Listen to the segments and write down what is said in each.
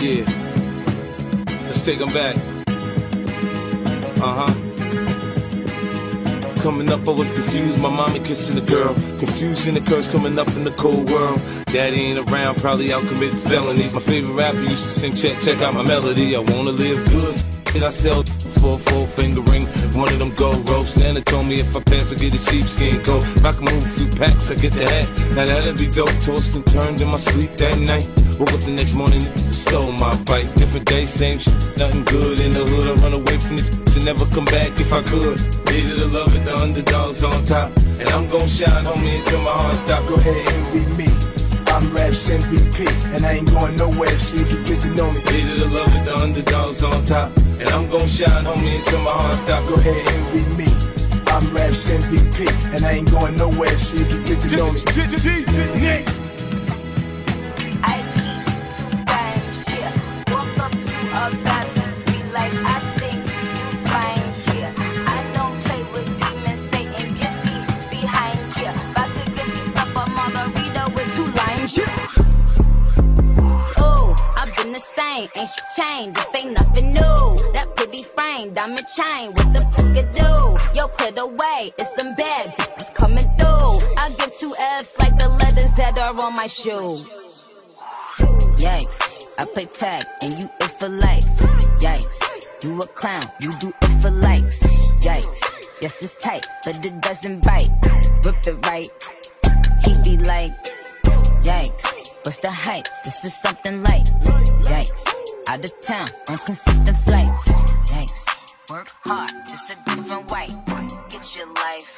Yeah. Let's take them back. Coming up, I was confused. My mommy kissing a girl. Confusion occurs coming up in the cold world. Daddy ain't around, probably out committing felonies. My favorite rapper used to sing, check out my melody. I wanna live good. I sell for a 4-finger ring. One of them gold ropes. Nana told me if I pass, I get a sheepskin coat. If I can move a few packs, I get the hat. Now that'd be dope. Tossed and turned in my sleep that night. Woke up the next morning, stole my bike. Different day, same shit, nothing good in the hood. I run away from this bitch and never come back if I could. Needed the love it, the underdogs on top. And I'm gon' shine, homie, until my heart stop. Go ahead, envy me. I'm Raps MVP, and I ain't going nowhere, so you can get to know me. Needed the love it, the underdogs on top. And I'm gon' shine, homie, until my heart stop. Go ahead, envy me. I'm Raps MVP, and I ain't going nowhere, so you can get to know me. I keep 2 times here. Walk up to a bathroom, be like, I think you fine here. I don't play with demons, Satan, get me behind here. About to give you up a margarita with 2 limes. Oh, I've been the same, ain't she changed? This ain't nothing new. That pretty frame, diamond chain, what the fuck it do? Yo, clear the way, it's some bad bitches coming through. I give 2 F's like the letters that are on my shoe. Yikes, I play tag and you it for life. Yikes, you a clown, you do it for likes. Yikes, yes it's tight, but it doesn't bite. Rip it right, he be like, yikes, what's the hype? This is something light. Yikes, out of town on consistent flights. Yikes, work hard, just a different way. Get your life.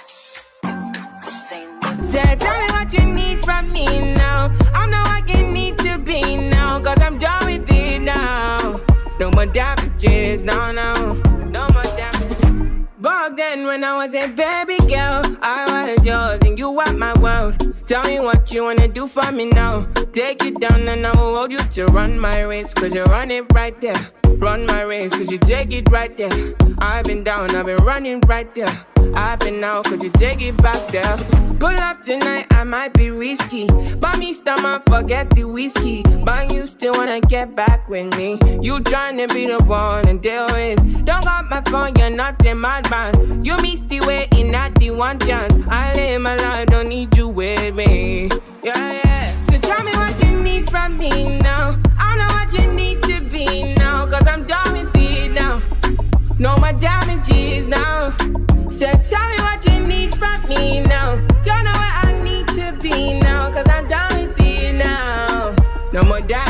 Say, tell me what you need from me now. I'm not what you need to be now, cause I'm done with it now. No more damages, no more damages. Back then when I was a baby girl, I was yours and you were my world. Tell me what you wanna do for me now. Take you down and I will hold you to run my race, cause you run it right there. Run my race, cause you take it right there. I've been down, I've been running right there. I've been out, could you take it back there? Pull up tonight, I might be risky. Buy me stomach, forget the whiskey. But you still wanna get back with me. You tryna be the one and deal with. Don't got my phone, you're not in my band. You missed the waiting at the one chance. I live my life, don't need you with me. Yeah. So tell me what you need from me now. I know what you need to be now, cause I'm done with it now. No more damages now. So tell me what you need from me now. You know where I need to be now, cause I'm done with it now. No more damages.